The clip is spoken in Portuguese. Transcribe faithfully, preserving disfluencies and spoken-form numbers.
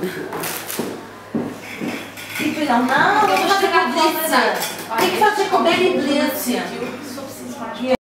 Tem que pegar, não, não vou fazer com blitz. Tem que fazer com baby blitz.